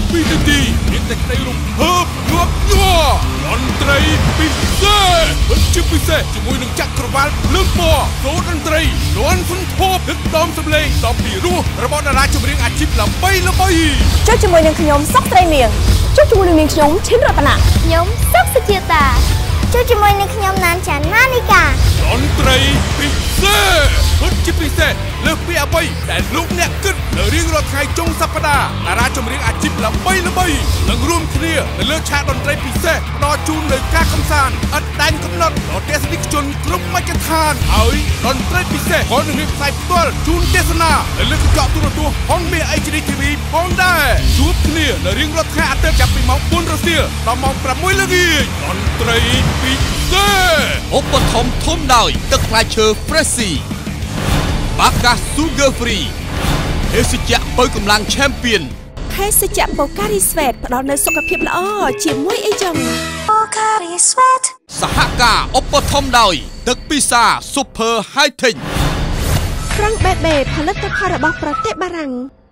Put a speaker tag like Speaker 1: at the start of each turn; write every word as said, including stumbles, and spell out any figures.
Speaker 1: ពីនាទីមានតែក្តីរំភើបញាប់ញ័រតន្ត្រីពិសេសពិតជាពិសេសជាមួយនឹងចក្រវាលលើកពណ៌សូត្រតន្ត្រីលាន់សុនធប់ទឹកដមសម្លេងដ៏ពីរោះរបស់តារាចម្រៀងអាជីពល្បីល្បី
Speaker 2: ចុះជាមួយនឹងខ្ញុំសុកត្រីមៀងចុះជាមួយនឹងនាងខ្ញុំឈិនរតនា
Speaker 3: ខ្ញុំសុកសុជាតាចុះជាមួយនឹងខ្ញុំណានចាណានីកា
Speaker 1: តន្ត្រីពិសេសពិតជាពិសេសលើសពីអ្វីដែលលោកអ្នកគិតនៅរៀងរាល់ថ្ងៃចុងសប្តាហ៍តារាចម្រៀងអាជីពល្បីល្បីនឹងរួមគ្នានៅលើឆាកតន្ត្រីពិសេសផ្ដល់ជូននូវការកម្សាន្តឥតដែនកំណត់ដល់ទស្សនិកជនគ្រប់មជ្ឈដ្ឋានហើយតន្ត្រីពិសេសក៏នឹងមានផ្សាយផ្ទាល់ជូនទេសនានៅលើកញ្ចក់ទូរទស្សន៍ហងមាស เอช ดี ที วี ផងដែរជួបគ្នានៅរៀងរាល់ថ្ងៃអាទិត្យចាប់ពីម៉ោងបួនរសៀលដល់ម៉ោងប្រាំមួយល្ងាចតន្ត្រីពិសេសឧបត្ថម្ភធំដោយទឹកផ្លែឈើ Freshy បាកា Sugar Free ភេសជ្ជៈបើកម្លាំង Champion
Speaker 2: ភេសជ្ជៈ Pocari Sweat ផ្ដល់នូវសុខភាពល្អជាមួយអីចឹង
Speaker 3: Pocari Sweat
Speaker 1: សហការឧបត្ថម្ភដោយទឹកពិសា Super High Tech
Speaker 2: ហ្វ្រង់បេបេផលិតផលរបស់ប្រទេសបារាំង